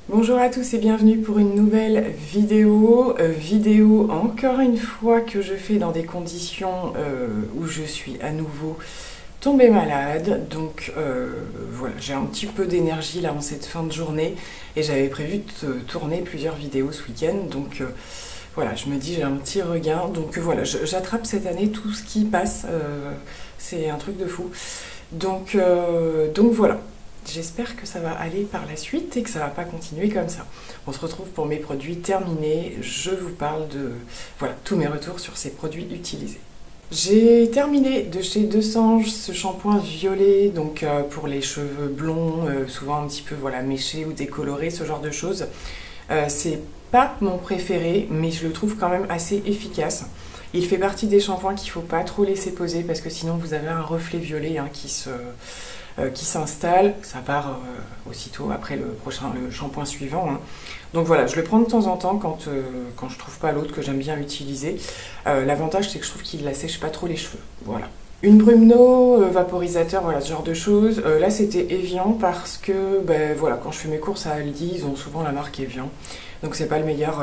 Bonjour à tous et bienvenue pour une nouvelle vidéo. Vidéo encore une fois que je fais dans des conditions où je suis à nouveau tombée malade. Donc voilà, j'ai un petit peu d'énergie là en cette fin de journée et j'avais prévu de tourner plusieurs vidéos ce week-end. Donc voilà, je me dis j'ai un petit regain. Donc voilà, j'attrape cette année tout ce qui passe. C'est un truc de fou. Donc voilà. J'espère que ça va aller par la suite et que ça va pas continuer comme ça. On se retrouve pour mes produits terminés. Je vous parle de voilà, tous mes retours sur ces produits utilisés. J'ai terminé de chez Desange ce shampoing violet, donc pour les cheveux blonds, souvent un petit peu voilà, méchés ou décolorés, ce genre de choses. C'est pas mon préféré, mais je le trouve quand même assez efficace. Il fait partie des shampoings qu'il ne faut pas trop laisser poser parce que sinon vous avez un reflet violet qui s'installe. Ça part aussitôt après le shampoing suivant. Donc voilà, je le prends de temps en temps quand je trouve pas l'autre que j'aime bien utiliser. L'avantage c'est que je trouve qu'il n'assèche pas trop les cheveux. Voilà. Une Brumno, vaporisateur, voilà ce genre de choses. Là c'était Evian parce que voilà, quand je fais mes courses à Aldi, ils ont souvent la marque Evian. Donc c'est pas le meilleur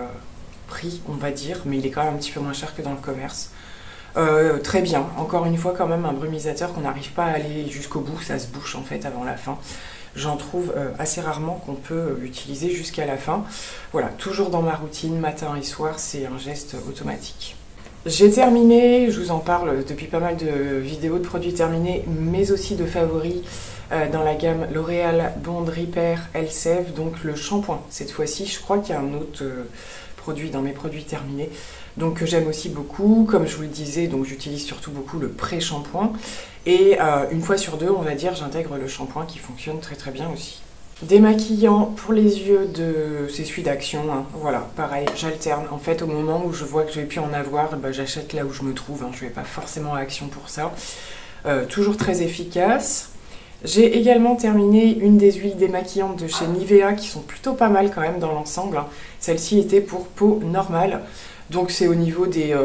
prix on va dire, mais il est quand même un petit peu moins cher que dans le commerce. Très bien, encore une fois quand même un brumisateur qu'on n'arrive pas à aller jusqu'au bout, ça se bouche en fait avant la fin. J'en trouve assez rarement qu'on peut l'utiliser jusqu'à la fin. Voilà, toujours dans ma routine, matin et soir, c'est un geste automatique. J'ai terminé, je vous en parle depuis pas mal de vidéos de produits terminés, mais aussi de favoris dans la gamme L'Oréal Bond Repair Elseve, donc le shampoing. Cette fois-ci, je crois qu'il y a un autre produit dans mes produits terminés. Donc que j'aime aussi beaucoup, comme je vous le disais, donc j'utilise surtout beaucoup le pré-shampoing. Et une fois sur deux, on va dire, j'intègre le shampoing qui fonctionne très très bien aussi. Démaquillant pour les yeux, c'est celui d'Action, voilà, pareil, j'alterne. En fait, au moment où je vois que je vais plus en avoir, j'achète là où je me trouve, je vais pas forcément à Action pour ça. Toujours très efficace. J'ai également terminé une des huiles démaquillantes de chez Nivea qui sont plutôt pas mal quand même dans l'ensemble. Celle-ci était pour peau normale. Donc c'est au niveau des,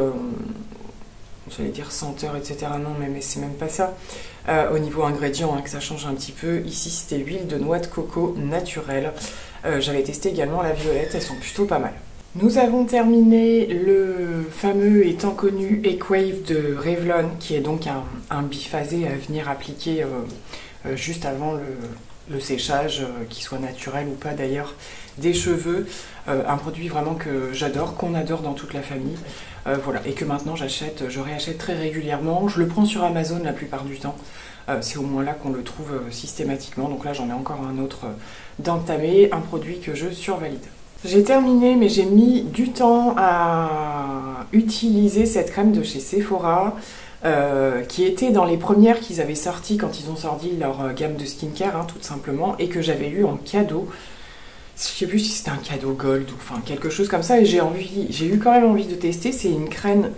j'allais dire senteurs, etc. Non, mais c'est même pas ça. Au niveau ingrédients, que ça change un petit peu. Ici, c'était huile de noix de coco naturelle. J'avais testé également la violette, elles sont plutôt pas mal. Nous avons terminé le fameux et tant connu Equave de Revlon, qui est donc un biphasé à venir appliquer juste avant le séchage, qu'il soit naturel ou pas d'ailleurs, des cheveux. Un produit vraiment que j'adore, qu'on adore dans toute la famille. Voilà, et que maintenant je réachète très régulièrement. Je le prends sur Amazon la plupart du temps. C'est au moins là qu'on le trouve systématiquement. Donc là, j'en ai encore un autre d'entamé, un produit que je survalide. J'ai terminé, mais j'ai mis du temps à utiliser cette crème de chez Sephora. Qui était dans les premières qu'ils avaient sorties quand ils ont sorti leur gamme de skincare, tout simplement, et que j'avais eu en cadeau. Je sais plus si c'était un cadeau gold ou enfin quelque chose comme ça, et j'ai eu quand même envie de tester. C'est une crème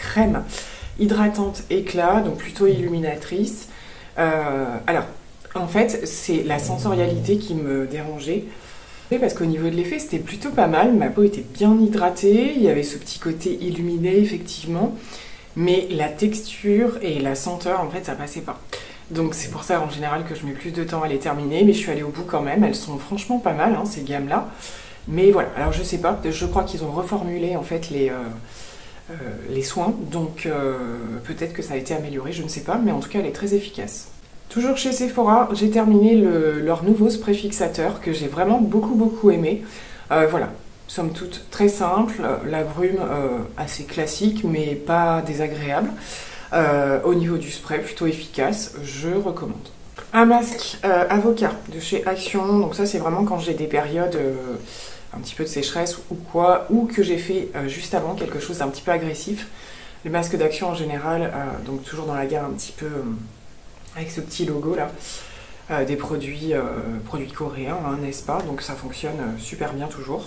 hydratante éclat, donc plutôt illuminatrice. Alors, en fait, c'est la sensorialité qui me dérangeait. Parce qu'au niveau de l'effet, c'était plutôt pas mal. Ma peau était bien hydratée, il y avait ce petit côté illuminé, effectivement. Mais la texture et la senteur, en fait, ça passait pas. Donc c'est pour ça, en général, que je mets plus de temps à les terminer. Mais je suis allée au bout quand même. Elles sont franchement pas mal, ces gammes-là. Mais voilà, alors je sais pas. Je crois qu'ils ont reformulé, en fait, les soins. Donc peut-être que ça a été amélioré, je ne sais pas. Mais en tout cas, elle est très efficace. Toujours chez Sephora, j'ai terminé leur nouveau spray fixateur que j'ai vraiment beaucoup aimé. Voilà. Somme toute très simple, la brume assez classique mais pas désagréable. Au niveau du spray, plutôt efficace, je recommande. Un masque avocat de chez Action, donc ça c'est vraiment quand j'ai des périodes un petit peu de sécheresse ou quoi, ou que j'ai fait juste avant quelque chose d'un petit peu agressif. Le masque d'Action en général, donc toujours dans la gamme un petit peu avec ce petit logo là, des produits coréens, n'est-ce pas? Donc ça fonctionne super bien toujours.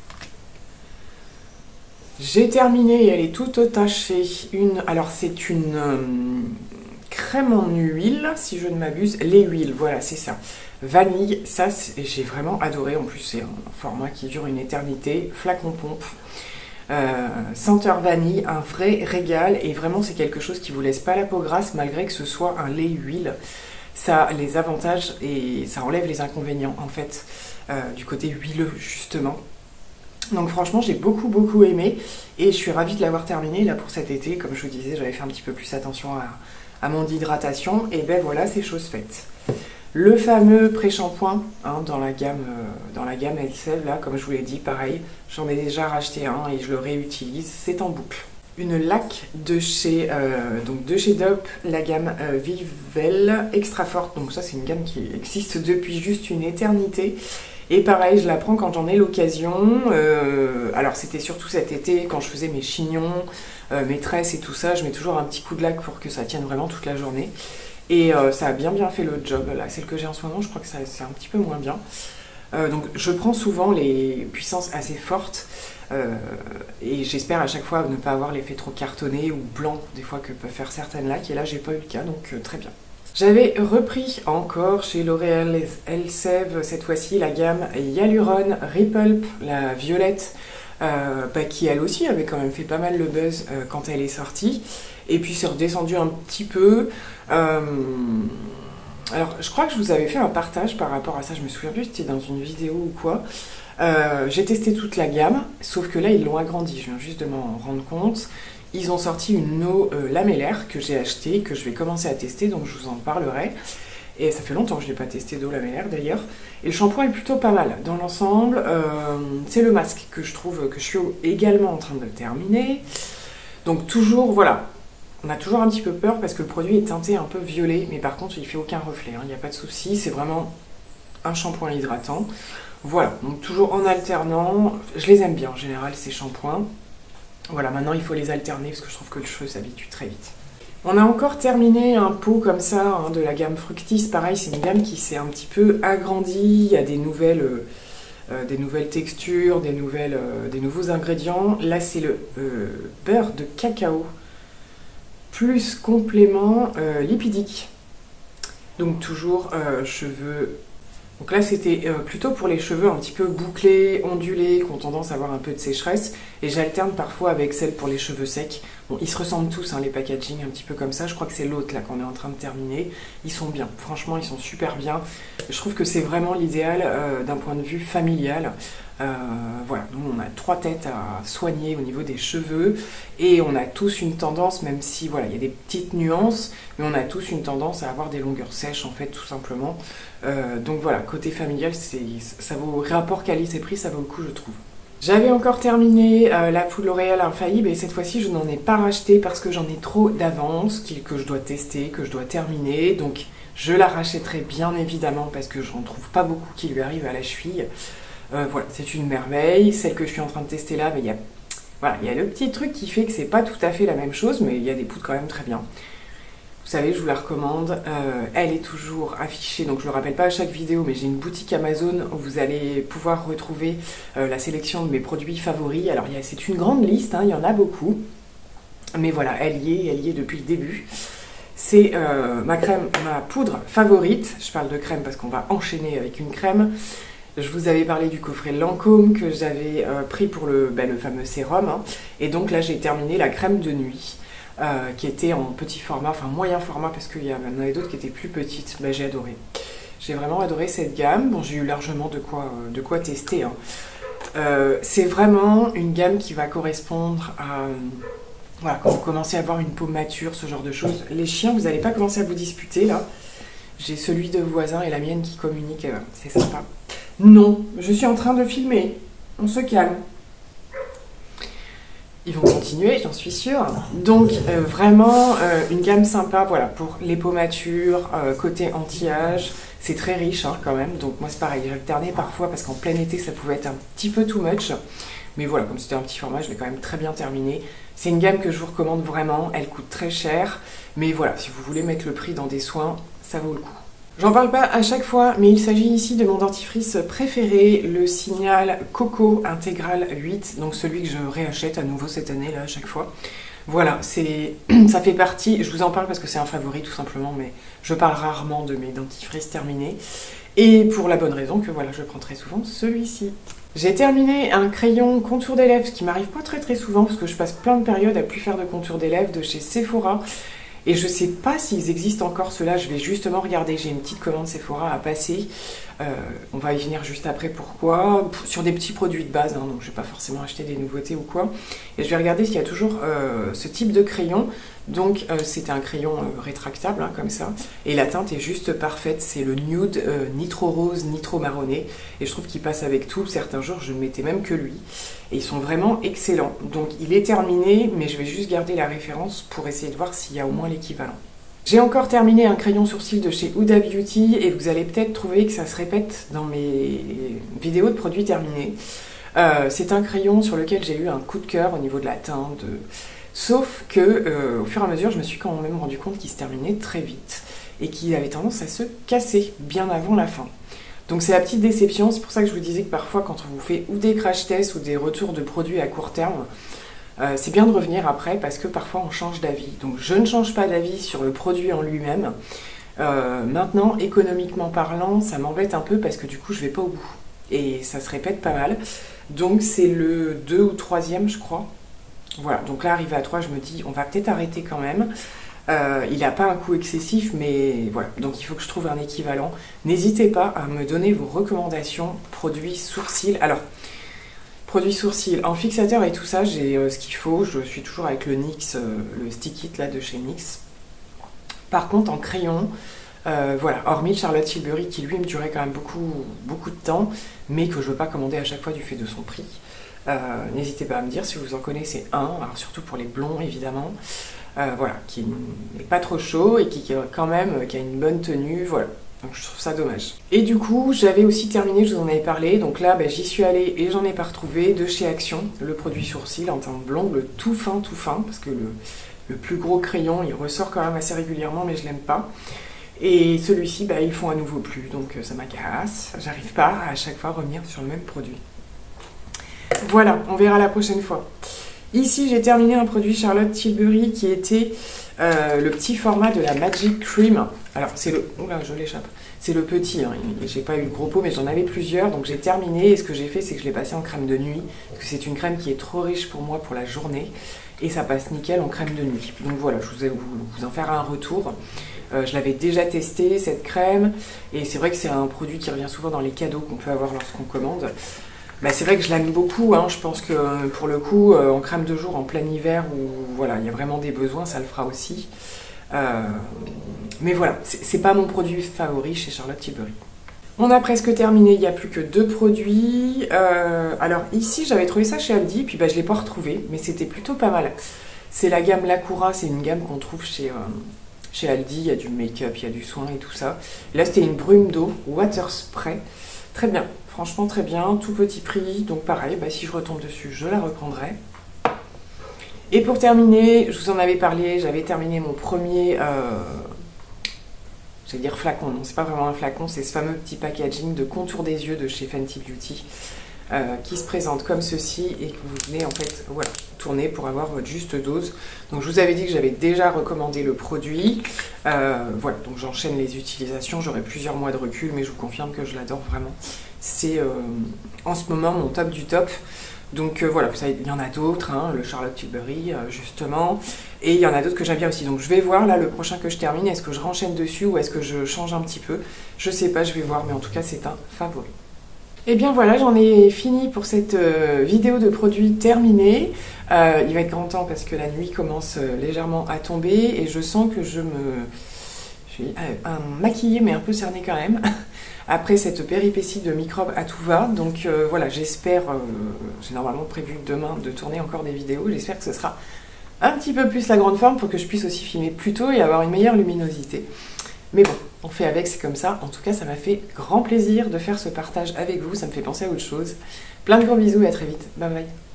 J'ai terminé et elle est toute tachée. Alors c'est une crème en huile, si je ne m'abuse. Les huiles, voilà, c'est ça. Vanille, ça j'ai vraiment adoré. En plus, c'est un format qui dure une éternité. Flacon pompe. Senteur vanille, un vrai régal. Et vraiment, c'est quelque chose qui vous laisse pas la peau grasse, malgré que ce soit un lait huile. ça a les avantages et ça enlève les inconvénients en fait, du côté huileux justement. Donc franchement j'ai beaucoup aimé et je suis ravie de l'avoir terminé là pour cet été. Comme je vous disais, j'avais fait un petit peu plus attention à mon hydratation et ben voilà, c'est chose faite. Le fameux pré-shampoing hein, dans la gamme Elseve, là comme je vous l'ai dit, pareil, j'en ai déjà racheté un et je le réutilise, c'est en boucle. Une laque de chez Dove, la gamme Vivelle Extra Forte, donc ça c'est une gamme qui existe depuis juste une éternité. Et pareil, je la prends quand j'en ai l'occasion. Alors c'était surtout cet été, quand je faisais mes chignons, mes tresses et tout ça, je mets toujours un petit coup de laque pour que ça tienne vraiment toute la journée. Et ça a bien fait le job. Là, celle que j'ai en ce moment, je crois que c'est un petit peu moins bien. Donc je prends souvent les puissances assez fortes. Et j'espère à chaque fois ne pas avoir l'effet trop cartonné ou blanc, des fois que peuvent faire certaines laques. Et là, j'ai pas eu le cas, donc très bien. J'avais repris encore chez L'Oréal Elseve, cette fois-ci, la gamme Hyaluron Repulp, la violette, qui elle aussi avait quand même fait pas mal le buzz quand elle est sortie. Et puis c'est redescendu un petit peu. Alors je crois que je vous avais fait un partage par rapport à ça, je me souviens plus si c'était dans une vidéo ou quoi. J'ai testé toute la gamme, sauf que là ils l'ont agrandi, je viens juste de m'en rendre compte. Ils ont sorti une eau lamellaire que j'ai achetée, que je vais commencer à tester, donc je vous en parlerai. Et ça fait longtemps que je n'ai pas testé d'eau lamellaire d'ailleurs. Et le shampoing est plutôt pas mal. Dans l'ensemble, c'est le masque que je trouve que je suis également en train de terminer. Donc toujours, voilà, on a toujours un petit peu peur parce que le produit est teinté un peu violet, mais par contre il fait aucun reflet, il n'y a pas de souci, c'est vraiment un shampoing hydratant. Voilà, donc toujours en alternant, je les aime bien en général ces shampoings. Voilà, maintenant il faut les alterner parce que je trouve que le cheveu s'habitue très vite. On a encore terminé un pot comme ça hein, de la gamme Fructis. Pareil, c'est une gamme qui s'est un petit peu agrandie. Il y a des nouvelles textures, des nouveaux ingrédients. Là, c'est le beurre de cacao plus complément lipidique. Donc toujours cheveux. Donc là, c'était plutôt pour les cheveux un petit peu bouclés, ondulés, qui ont tendance à avoir un peu de sécheresse. Et j'alterne parfois avec celle pour les cheveux secs. Bon, ils se ressemblent tous, hein, les packaging, un petit peu comme ça. Je crois que c'est l'autre là qu'on est en train de terminer. Ils sont bien, franchement, ils sont super bien. Je trouve que c'est vraiment l'idéal d'un point de vue familial. Voilà, nous on a 3 têtes à soigner au niveau des cheveux et on a tous une tendance, même si voilà il y a des petites nuances, mais on a tous une tendance à avoir des longueurs sèches en fait tout simplement. Donc voilà, côté familial, ça vaut rapport qualité-prix, ça vaut le coup je trouve. J'avais encore terminé la poudre L'Oréal Infaillible et cette fois-ci je n'en ai pas racheté parce que j'en ai trop d'avance que je dois tester, que je dois terminer, donc je la rachèterai bien évidemment parce que j'en trouve pas beaucoup qui lui arrivent à la cheville. Voilà, c'est une merveille. Celle que je suis en train de tester là, mais il y a le petit truc qui fait que c'est pas tout à fait la même chose, mais il y a des poudres quand même très bien. Vous savez, je vous la recommande. Elle est toujours affichée, donc je le rappelle pas à chaque vidéo, mais j'ai une boutique Amazon où vous allez pouvoir retrouver la sélection de mes produits favoris. Alors c'est une grande liste, hein, il y en a beaucoup, mais voilà, elle y est depuis le début. C'est ma poudre favorite. Je parle de crème parce qu'on va enchaîner avec une crème. Je vous avais parlé du coffret Lancôme que j'avais pris pour le fameux sérum. Hein. Et donc là, j'ai terminé la crème de nuit qui était en petit format, enfin moyen format parce qu'il y en avait d'autres qui étaient plus petites. J'ai adoré. J'ai vraiment adoré cette gamme. Bon, j'ai eu largement de quoi tester. Hein. C'est vraiment une gamme qui va correspondre à... voilà, quand vous commencez à avoir une peau mature, ce genre de choses. Les chiens, vous n'allez pas commencer à vous disputer là. J'ai celui de voisin et la mienne qui communiquent. C'est sympa. Non, je suis en train de filmer. On se calme. Ils vont continuer, j'en suis sûre. Donc, vraiment, une gamme sympa, voilà, pour les peaux matures, côté anti-âge. C'est très riche, hein, quand même. Donc, moi, c'est pareil. J'ai alterné parfois parce qu'en plein été, ça pouvait être un petit peu too much. Mais voilà, comme c'était un petit format, je l'ai quand même très bien terminé. C'est une gamme que je vous recommande vraiment. Elle coûte très cher. Mais voilà, si vous voulez mettre le prix dans des soins, ça vaut le coup. J'en parle pas à chaque fois, mais il s'agit ici de mon dentifrice préféré, le Signal Coco Intégral 8, donc celui que je réachète à nouveau cette année là à chaque fois. Voilà, ça fait partie, je vous en parle parce que c'est un favori tout simplement, mais je parle rarement de mes dentifrices terminés. Et pour la bonne raison que voilà, je prends très souvent celui-ci. J'ai terminé un crayon contour des lèvres, ce qui m'arrive pas très souvent parce que je passe plein de périodes à plus faire de contour des lèvres de chez Sephora. Et je sais pas s'ils existent encore ceux-là, je vais justement regarder, j'ai une petite commande Sephora à passer. On va y venir juste après pourquoi, sur des petits produits de base, hein, donc je vais pas forcément acheter des nouveautés ou quoi. Et je vais regarder s'il y a toujours ce type de crayon. Donc c'est un crayon rétractable, hein, comme ça. Et la teinte est juste parfaite, c'est le nude nitro rose, nitro marronné. Et je trouve qu'il passe avec tout, certains jours je ne mettais même que lui. Et ils sont vraiment excellents. Donc il est terminé, mais je vais juste garder la référence pour essayer de voir s'il y a au moins l'équivalent. J'ai encore terminé un crayon sourcil de chez Huda Beauty et vous allez peut-être trouver que ça se répète dans mes vidéos de produits terminés. C'est un crayon sur lequel j'ai eu un coup de cœur au niveau de la teinte, sauf que au fur et à mesure je me suis quand même rendu compte qu'il se terminait très vite et qu'il avait tendance à se casser bien avant la fin. Donc c'est la petite déception, c'est pour ça que je vous disais que parfois quand on vous fait ou des crash tests ou des retours de produits à court terme, c'est bien de revenir après parce que parfois on change d'avis. Donc je ne change pas d'avis sur le produit en lui-même. Maintenant, économiquement parlant, ça m'embête un peu parce que du coup je vais pas au bout. Et ça se répète pas mal. Donc c'est le 2 ou 3e je crois. Voilà, donc là arrivé à 3, je me dis on va peut-être arrêter quand même. Il n'a pas un coût excessif, mais voilà, donc il faut que je trouve un équivalent. N'hésitez pas à me donner vos recommandations produits sourcils. Alors, produits sourcils, en fixateur et tout ça, j'ai ce qu'il faut. Je suis toujours avec le NYX, le Stick It là de chez NYX. Par contre, en crayon, voilà, hormis le Charlotte Tilbury qui lui me durait quand même beaucoup de temps, mais que je ne veux pas commander à chaque fois du fait de son prix. N'hésitez pas à me dire si vous en connaissez un, alors surtout pour les blonds évidemment. Voilà, qui n'est pas trop chaud et qui quand même qui a une bonne tenue, voilà. Donc je trouve ça dommage. Et du coup, j'avais aussi terminé, je vous en avais parlé, donc là j'y suis allée et j'en ai pas retrouvé, de chez Action, le produit sourcil en teinte blonde, le tout fin, parce que le plus gros crayon, il ressort quand même assez régulièrement, mais je l'aime pas. Et celui-ci, ils font à nouveau plus, donc ça m'agace, j'arrive pas à chaque fois revenir sur le même produit. Voilà, on verra la prochaine fois. Ici, j'ai terminé un produit Charlotte Tilbury qui était le petit format de la Magic Cream. Alors, c'est le... Oula, je l'échappe. C'est le petit, hein. J'ai pas eu le gros pot, mais j'en avais plusieurs. Donc, j'ai terminé. Et ce que j'ai fait, c'est que je l'ai passé en crème de nuit. Parce que c'est une crème qui est trop riche pour moi pour la journée. Et ça passe nickel en crème de nuit. Donc, voilà, je vais vous en faire un retour. Je l'avais déjà testé, cette crème. Et c'est vrai que c'est un produit qui revient souvent dans les cadeaux qu'on peut avoir lorsqu'on commande. C'est vrai que je l'aime beaucoup, hein. Je pense que pour le coup, en crème de jour, en plein hiver, où voilà, il y a vraiment des besoins, ça le fera aussi. Mais voilà, c'est pas mon produit favori chez Charlotte Tilbury. On a presque terminé, il n'y a plus que 2 produits. Alors ici, j'avais trouvé ça chez Aldi, puis je ne l'ai pas retrouvé, mais c'était plutôt pas mal. C'est la gamme Lacura, c'est une gamme qu'on trouve chez Aldi, il y a du make-up, il y a du soin et tout ça. Et là, c'était une brume d'eau, water spray, très bien. Franchement très bien, tout petit prix, donc pareil, si je retombe dessus, je la reprendrai. Et pour terminer, je vous en avais parlé, j'avais terminé mon premier, j'allais dire flacon, non c'est pas vraiment un flacon, c'est ce fameux petit packaging de contour des yeux de chez Fenty Beauty, qui se présente comme ceci et que vous venez en fait, voilà, tourner pour avoir votre juste dose. Donc je vous avais dit que j'avais déjà recommandé le produit, voilà, donc j'enchaîne les utilisations, j'aurai plusieurs mois de recul, mais je vous confirme que je l'adore vraiment. C'est en ce moment mon top du top. Donc voilà, il y en a d'autres, hein, le Charlotte Tilbury justement, et il y en a d'autres que j'aime bien aussi. Donc je vais voir là le prochain que je termine, est-ce que je renchaîne dessus ou est-ce que je change un petit peu? Je sais pas, je vais voir, mais en tout cas c'est un favori. Et bien voilà, j'en ai fini pour cette vidéo de produits terminée. Il va être grand temps parce que la nuit commence légèrement à tomber et je sens que je suis maquillée mais un peu cernée quand même. Après cette péripétie de microbes à tout va, donc voilà, j'espère, j'ai normalement prévu demain de tourner encore des vidéos, j'espère que ce sera un petit peu plus la grande forme pour que je puisse aussi filmer plus tôt et avoir une meilleure luminosité. Mais bon, on fait avec, c'est comme ça. En tout cas, ça m'a fait grand plaisir de faire ce partage avec vous, ça me fait penser à autre chose. Plein de gros bisous et à très vite, bye bye.